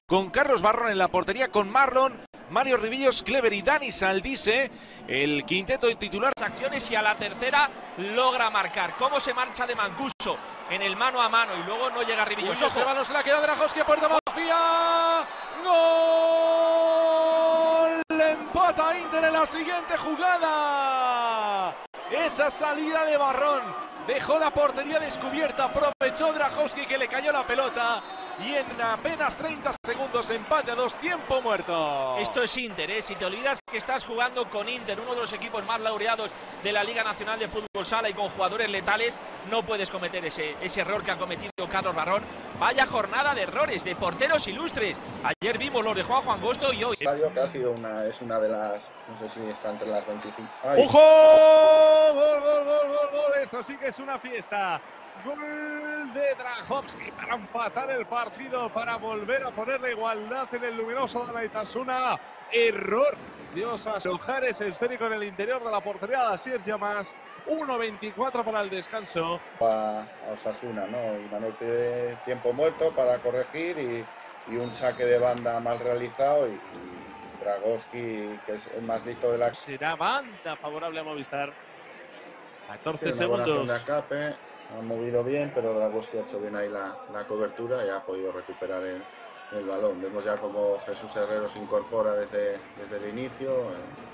con Carlos Barrón en la portería, con Marlon, Mario Rivillos, Clever y Dani Saldise, el quinteto titular. Acciones y a la tercera logra marcar. Cómo se marcha de Mancuso en el mano a mano y luego no llega Rivillos. Ese balón se la queda Drahovski a puerta Mafia. ¡Gol! Le empata Inter en la siguiente jugada. Esa salida de Barrón dejó la portería descubierta, aprovechó Drahovski que le cayó la pelota y en apenas 30 segundos empate a 2, tiempo muerto. Esto es Inter, ¿eh? Si te olvidas que estás jugando con Inter, uno de los equipos más laureados de la Liga Nacional de Fútbol Sala y con jugadores letales, no puedes cometer ese error que ha cometido Carlos Barrón. Vaya jornada de errores, de porteros ilustres. Ayer vimos los de Juanjo Angosto y hoy... Radio que ha sido es una de las, no sé si está entre las 25. ¡Ojo! ¡Gol, gol, gol, gol, gol! Esto sí que es una fiesta. Gol de Drahovski para empatar el partido, para volver a poner la igualdad en el luminoso de Naitasuna. Error de Osasuna, ese esférico en el interior de la portería de Asier Llamas. 1.24 para el descanso. A Osasuna, ¿no? Y Manuel pide tiempo muerto para corregir y un saque de banda mal realizado y Drahovski, que es el más listo de la... Será banda favorable a Movistar. 14 segundos. segundos. De Acape, ha movido bien, pero Drahovski ha hecho bien ahí la cobertura y ha podido recuperar el balón. Vemos ya como Jesús Herrero se incorpora desde el inicio.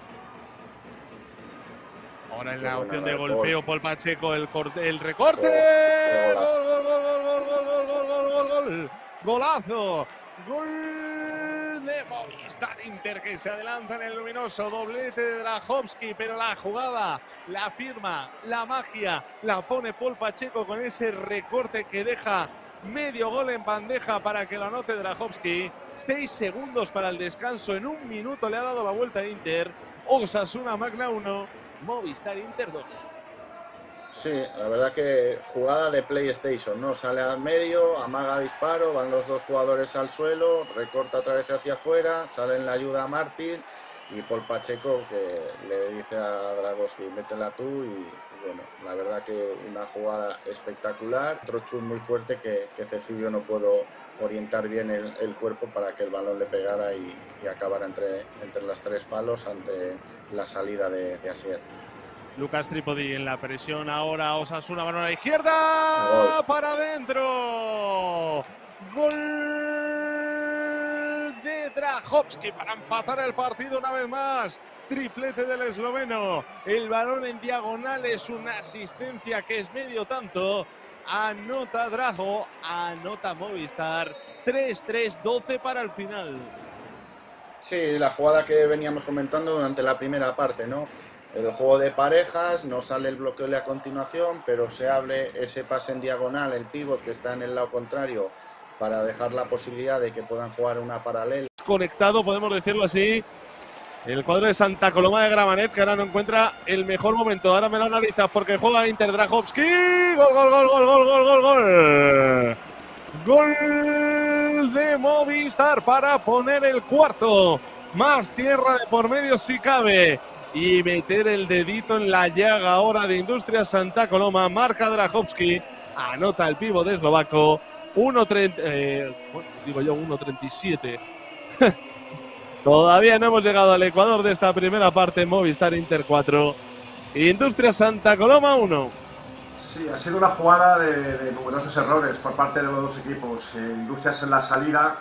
Ahora en la opción de golpeo, Paul Pacheco, el recorte. Gol. Golazo. Gol de Movistar Inter que se adelanta en el luminoso. Doblete de Drahovski, pero la jugada, la firma, la magia, la pone Paul Pacheco con ese recorte que deja medio gol en bandeja para que lo anote Drahovski. 6 segundos para el descanso. En 1 minuto le ha dado la vuelta a Inter. Osasuna Magna 1. Movistar Inter 2. Sí, la verdad que jugada de PlayStation, ¿no? Sale al medio, amaga disparo, van los dos jugadores al suelo, recorta otra vez hacia afuera, sale en la ayuda a Martín y Paul Pacheco que le dice a Drahovski, métela tú y bueno, la verdad que una jugada espectacular. Otro chut muy fuerte que Cecilio no pudo orientar bien el cuerpo para que el balón le pegara y acabara entre los 3 palos ante la salida de Asier. Lucas Tripodi en la presión ahora, Osasuna, balón a la izquierda, gol. Para adentro. Gol de Drahovski para empatar el partido una vez más. Triplete del esloveno. El balón en diagonal es una asistencia que es medio tanto. Anota Drago, anota Movistar. 3-3, 12 para el final. Sí, la jugada que veníamos comentando durante la primera parte, ¿no? El juego de parejas, no sale el bloqueo a continuación, pero se abre ese pase en diagonal, el pívot que está en el lado contrario, para dejar la posibilidad de que puedan jugar una paralela. Conectado, podemos decirlo así, el cuadro de Santa Coloma de Gramenet, que ahora no encuentra el mejor momento. Ahora me lo analizas porque juega Inter. Drahovski. Gol, gol, gol, gol, gol, gol, gol, gol. Gol de Movistar para poner el cuarto. Más tierra de por medio si cabe. Y meter el dedito en la llaga ahora de Industria Santa Coloma. Marca Drahovski. Anota el pívot de eslovaco. 1.37. Todavía no hemos llegado al Ecuador de esta primera parte. Movistar Inter 4. Industria Santa Coloma 1. Sí, ha sido una jugada de numerosos errores por parte de los dos equipos. Industrias en la salida.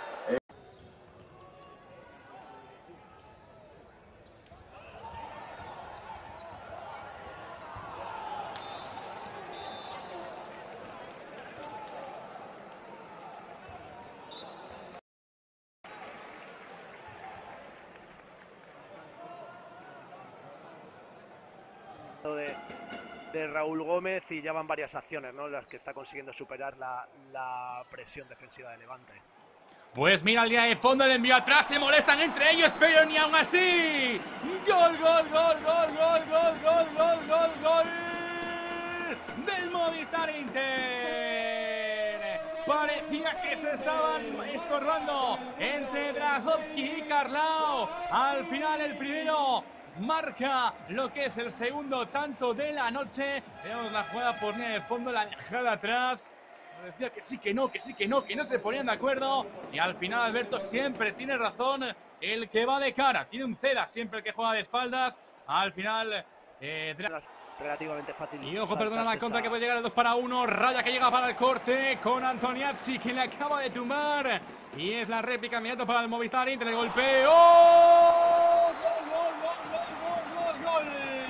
De Raúl Gómez y ya van varias acciones, ¿no?, las que está consiguiendo superar la presión defensiva de Levante. Pues mira el día de fondo, el envío atrás, se molestan entre ellos, pero ni aún así. Gol, gol, gol, gol, gol, gol, gol, gol, gol, gol del Movistar Inter. Parecía que se estaban estorbando entre Drahovski y Carlao. Al final el primero marca lo que es el segundo tanto de la noche. Vemos la jugada por línea de fondo, la dejada atrás. Decía que sí, que no, que sí, que no se ponían de acuerdo. Y al final Alberto siempre tiene razón. El que va de cara tiene un ceda, siempre el que juega de espaldas. Al final, relativamente fácil. y ojo, perdona la contra que puede llegar el 2-1. Raya que llega para el corte con Antoniazzi, que le acaba de tumbar. Y es la réplica inmediata para el Movistar Inter. El golpeo. ¡Oh! ¡Gol, gol, gol, gol, gol,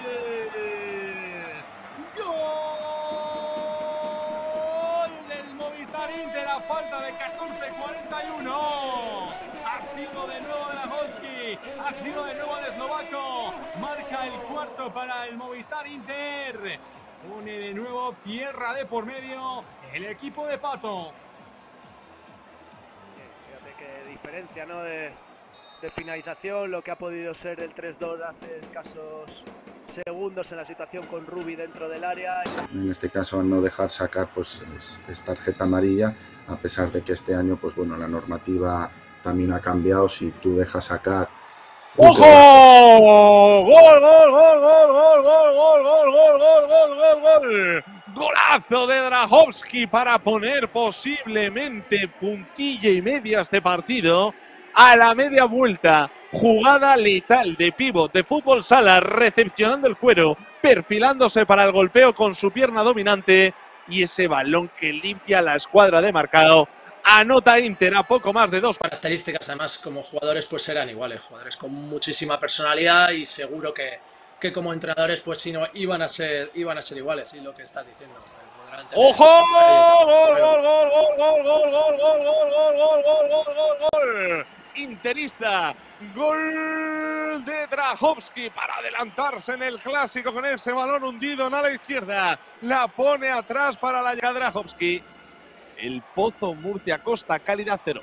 gol! ¡Gol del Movistar Inter a falta de 14:41! Ha sido de nuevo Drahovski, ha sido de nuevo el eslovaco. Marca el cuarto para el Movistar Inter. Pone de nuevo tierra de por medio el equipo de Pato. Fíjate qué diferencia, ¿no? de finalización, lo que ha podido ser el 3-2 hace escasos segundos en la situación con Rubi dentro del área. En este caso, al no dejar sacar, pues es tarjeta amarilla, a pesar de que este año, pues bueno, la normativa también ha cambiado. Si tú dejas sacar... ¡Ojo! ¡Gol, gol, gol, gol, gol, gol, gol, gol, gol, gol, gol, gol! Golazo de Drahovski para poner posiblemente puntilla y media a este partido. A la media vuelta, jugada letal de pívot de fútbol sala, recepcionando el cuero, perfilándose para el golpeo con su pierna dominante y ese balón que limpia la escuadra de marcado. Anota Inter a poco más de 2. Características, además, como jugadores pues eran iguales, jugadores con muchísima personalidad y seguro que como entrenadores pues si no iban a ser iguales, y lo que estás diciendo. ¡Ojo! ¡Gol, gol, gol, gol, gol, gol, gol, gol, gol, gol, gol, gol, gol, gol! Interista, gol de Drahovski para adelantarse en el clásico con ese balón hundido en la izquierda. La pone atrás para la llegada de Drahovski. El Pozo Murcia Costa Cálida 0.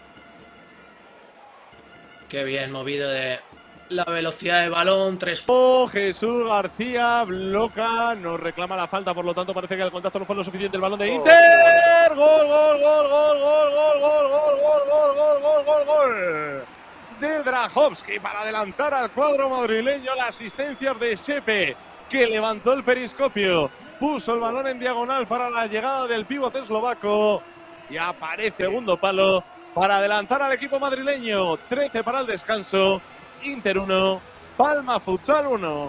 Qué bien movido de la velocidad de balón. 3. Jesús García bloca, nos reclama la falta, por lo tanto parece que el contacto no fue lo suficiente. El balón de Inter. Gol, gol, gol, gol, gol, gol, gol, gol, gol, gol, gol, gol, gol, gol. De Drahovski para adelantar al cuadro madrileño. La asistencia de Sepe, que levantó el periscopio, puso el balón en diagonal para la llegada del pívot eslovaco. Y aparece segundo palo para adelantar al equipo madrileño. 13 para el descanso. Inter 1, Palma Futsal 1.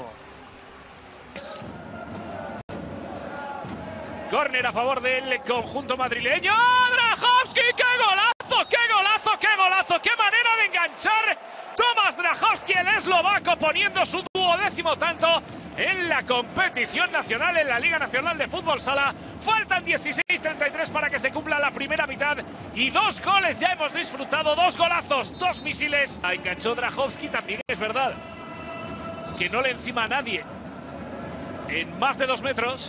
Córner a favor del conjunto madrileño. Drahovski, ¡qué golazo! ¡Qué golazo! ¡Qué golazo! ¡Qué manera de enganchar! Tomasz Drahovski, el eslovaco, poniendo su 12º tanto en la competición nacional, en la Liga Nacional de Fútbol Sala. Faltan 16:33 para que se cumpla la primera mitad y 2 goles ya hemos disfrutado, 2 golazos, 2 misiles. Enganchó Drahovski, también es verdad que no le encima a nadie en más de 2 metros.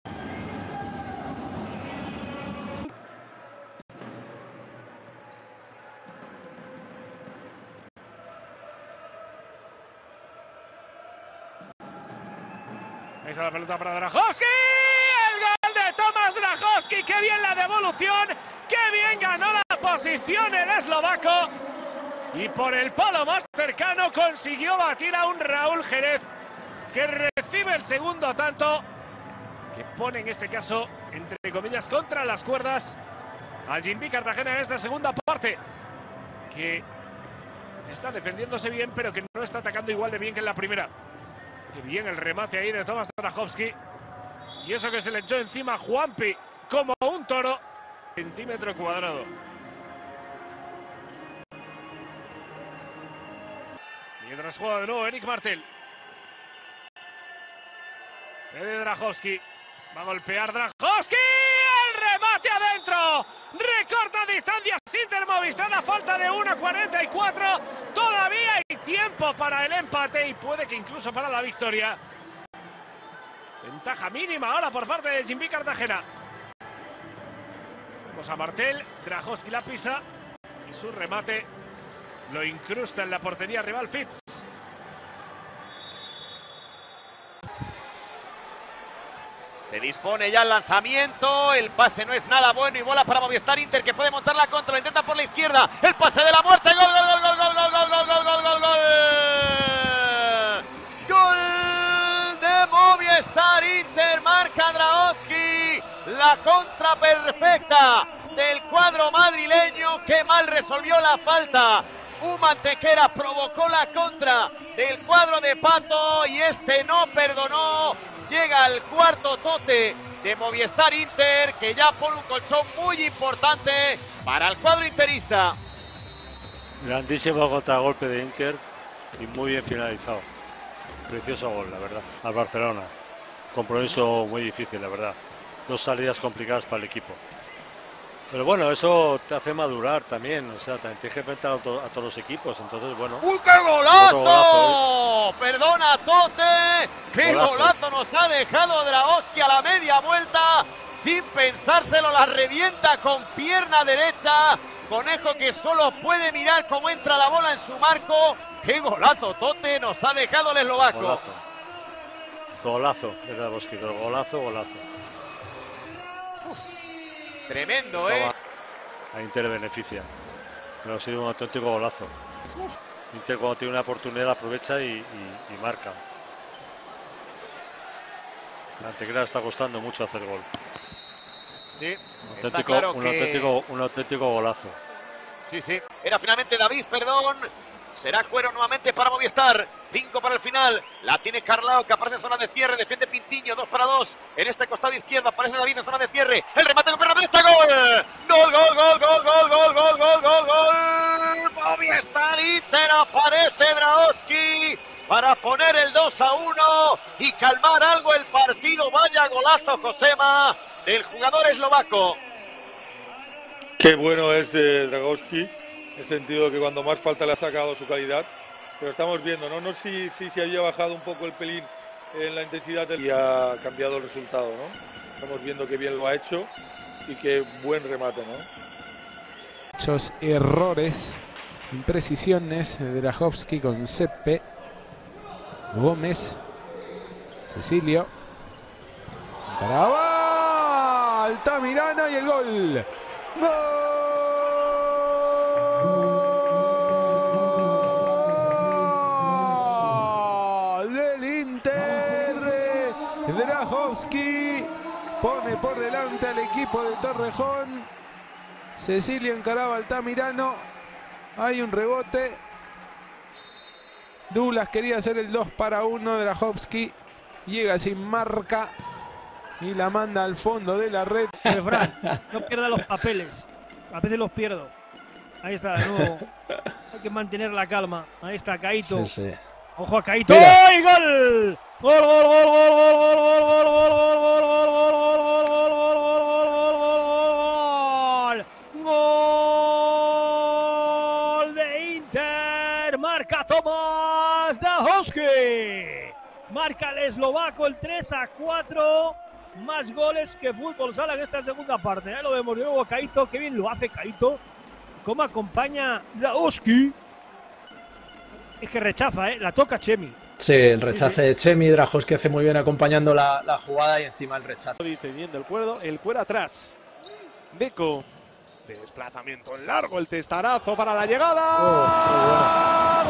Ahí está la pelota para Drahovski. El gol de Tomasz Drahovski. ¡Qué bien la devolución! ¡Qué bien ganó la posición el eslovaco! Y por el palo más cercano consiguió batir a un Raúl Jerez, que recibe el segundo tanto, que pone en este caso, entre comillas, contra las cuerdas a Jimbi Cartagena en esta segunda parte, que está defendiéndose bien, pero que no está atacando igual de bien que en la primera. Qué bien el remate ahí de Tomasz Drahovski. Y eso que se le echó encima Juanpi como un toro. Centímetro cuadrado. Mientras juega de nuevo Eric Martel. De Drahovski. Va a golpear Drahovski. ¡El remate adentro! Recorta distancias Inter Movistar a falta de 1:44. Todavía hay tiempo para el empate y puede que incluso para la victoria. Ventaja mínima ahora por parte de Jimbi Cartagena. Vamos a Martel. Drahovski la pisa y su remate lo incrusta en la portería rival Fitz. Se dispone ya el lanzamiento, el pase no es nada bueno y bola para Movistar Inter, que puede montar la contra, lo intenta por la izquierda, el pase de la muerte, gol, gol, gol, gol, gol, gol, gol, gol, gol, gol, gol, gol. Gol de Movistar Inter, marca Drahovski, La contra perfecta del cuadro madrileño. Qué mal resolvió la falta. Antequera provocó la contra del cuadro de Pato y este no perdonó. Llega al cuarto tote de Movistar Inter, que ya pone un colchón muy importante para el cuadro interista. Grandísimo contragolpe de Inter y muy bien finalizado. Precioso gol, la verdad, al Barcelona. Compromiso muy difícil, la verdad. Dos salidas complicadas para el equipo. Pero bueno, eso te hace madurar también, o sea, también tienes que enfrentar a todos los equipos, entonces bueno. ¡Uy, qué golazo! Golazo, Perdona, Tote, qué golazo nos ha dejado Drahovski a la media vuelta, sin pensárselo, la revienta con pierna derecha. Conejo que solo puede mirar cómo entra la bola en su marco. ¡Qué golazo, Tote, nos ha dejado el eslovaco! Golazo de Drahovski, golazo. Tremendo, A Inter beneficia. Pero ha sido un auténtico golazo. Inter cuando tiene una oportunidad aprovecha y marca. La Antequera está costando mucho hacer gol. Sí, un auténtico golazo. Sí. Era finalmente David, perdón. Será Cuero nuevamente para Movistar. 5 para el final. La tiene Carlao, que aparece en zona de cierre. Defiende Pintiño. 2 para 2. En este costado izquierdo aparece David en zona de cierre. El remate con pierna derecha. ¡Gol! ¡Gol! Movistar Inter. Aparece Drahovski para poner el 2-1 y calmar algo el partido. Vaya golazo, Josema, del jugador eslovaco. Qué bueno es Drahovski. En el sentido de que cuando más falta le ha sacado su calidad, pero estamos viendo, no sé si había bajado un poco el pelín en la intensidad y ha cambiado el resultado, ¿no? Estamos viendo que bien lo ha hecho y qué buen remate, ¿no? Muchos errores, imprecisiones de Drahovski con Sepe, Gómez, Cecilio, encaraba Altamirano y el gol. ¡Gol! Drahovski pone por delante al equipo de Torrejón. Cecilio encaraba al Altamirano. Hay un rebote. Douglas quería hacer el 2-1. Drahovski llega sin marca y la manda al fondo de la red. Fran, no pierda los papeles. A veces los pierdo. Ahí está, de nuevo. Hay que mantener la calma. Ahí está Caito. Sí. Ojo a Caito. ¡Ay, gol! ¡Gol! ¡Gol de Inter! Marca Tomáš Drahovski. Marca el eslovaco el 3-4. Más goles que Fútbol Sala en esta segunda parte. Ahí lo vemos de nuevo Caito. Qué bien lo hace Caito. Cómo acompaña Drahovski. Es que rechaza, la toca Chemi. Sí, el rechace de Chemi. Drahovski hace muy bien acompañando la jugada y encima el rechazo. Dice bien del Cuero, el Cuero atrás. Deco. Desplazamiento en largo, el testarazo para la llegada.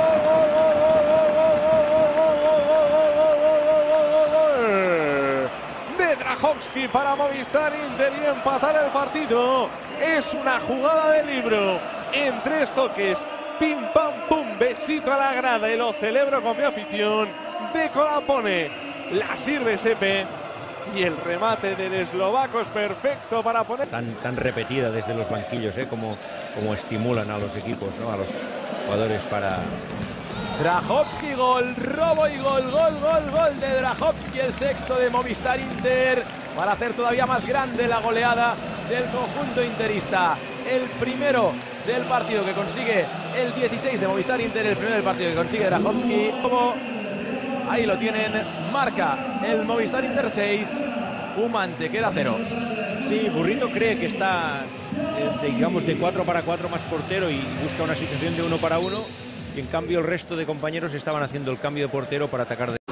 De Drahovski para Movistar Inter y empatar el partido. Es una jugada de libro en 3 toques. Pim, pam, pum, besito a la grada y lo celebro con mi afición. Deco la pone, la sirve Sepe y el remate del eslovaco es perfecto para poner. Tan repetida desde los banquillos, como estimulan a los equipos, ¿no? A los jugadores para... Drahovski, gol, robo y gol de Drahovski, el sexto de Movistar Inter, para hacer todavía más grande la goleada del conjunto interista. El primero del partido que consigue el 16 de Movistar Inter, el primero del partido que consigue Drahovski. Ahí lo tienen, marca el Movistar Inter 6, Antequera 0. Sí, Burrito cree que está, digamos, de 4-4 más portero y busca una situación de 1-1. Y en cambio el resto de compañeros estaban haciendo el cambio de portero para atacar de